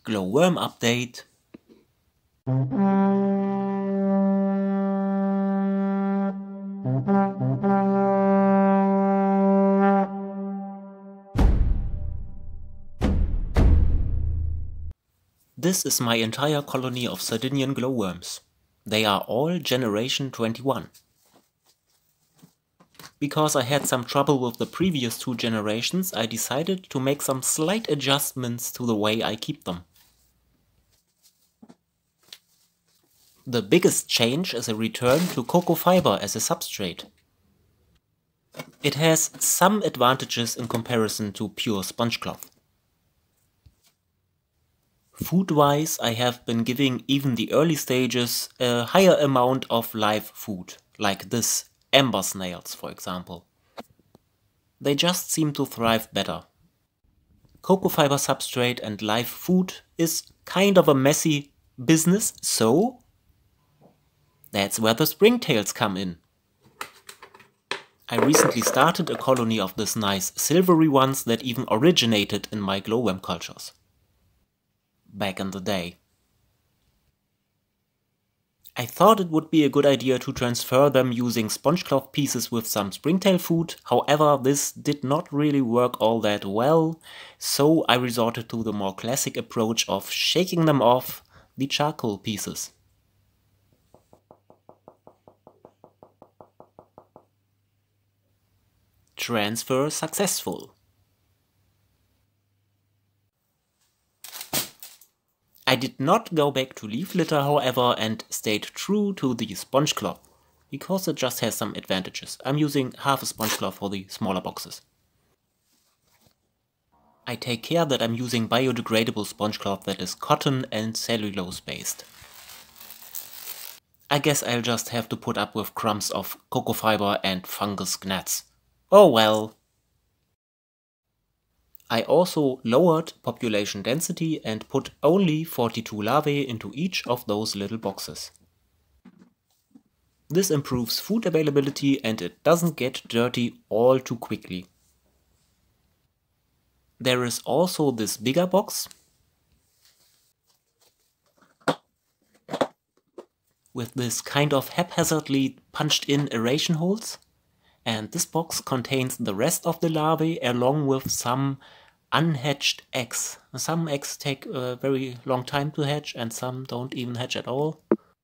Glowworm update. This is my entire colony of Sardinian glowworms. They are all generation 21. Because I had some trouble with the previous two generations, I decided to make some slight adjustments to the way I keep them. The biggest change is a return to cocoa fiber as a substrate. It has some advantages in comparison to pure sponge cloth. Food-wise, I have been giving even the early stages a higher amount of live food, like this amber snails, for example. They just seem to thrive better. Cocoa fiber substrate and live food is kind of a messy business, so that's where the springtails come in. I recently started a colony of this nice silvery ones that even originated in my glowworm cultures. Back in the day. I thought it would be a good idea to transfer them using sponge cloth pieces with some springtail food, however this did not really work all that well, so I resorted to the more classic approach of shaking them off the charcoal pieces. Transfer successful. I did not go back to leaf litter, however, and stayed true to the sponge cloth, because it just has some advantages. I'm using half a sponge cloth for the smaller boxes. I take care that I'm using biodegradable sponge cloth that is cotton and cellulose based. I guess I'll just have to put up with crumbs of cocoa fiber and fungus gnats. Oh well. I also lowered population density and put only 42 larvae into each of those little boxes. This improves food availability and it doesn't get dirty all too quickly. There is also this bigger box with this kind of haphazardly punched in aeration holes. And this box contains the rest of the larvae along with some unhatched eggs. Some eggs take a very long time to hatch and some don't even hatch at all.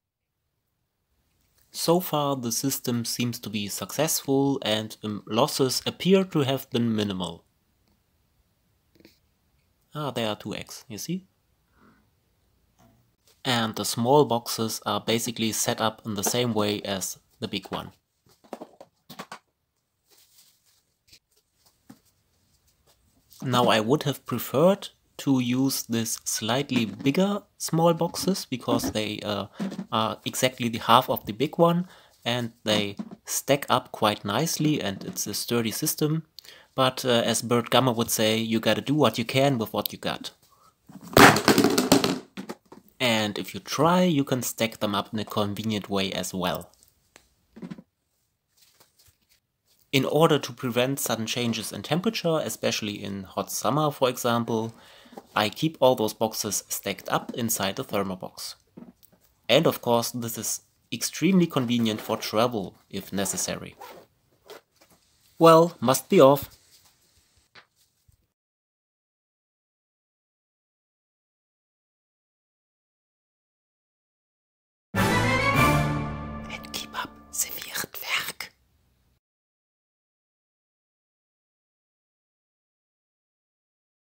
So far the system seems to be successful and losses appear to have been minimal. Ah, there are 2 eggs, you see? And the small boxes are basically set up in the same way as the big one. Now I would have preferred to use this slightly bigger small boxes because they are exactly the half of the big one and they stack up quite nicely and it's a sturdy system. But as Bert Gummer would say, you gotta do what you can with what you got. And if you try, you can stack them up in a convenient way as well. In order to prevent sudden changes in temperature, especially in hot summer for example, I keep all those boxes stacked up inside the thermobox. And of course this is extremely convenient for travel if necessary. Well, must be off.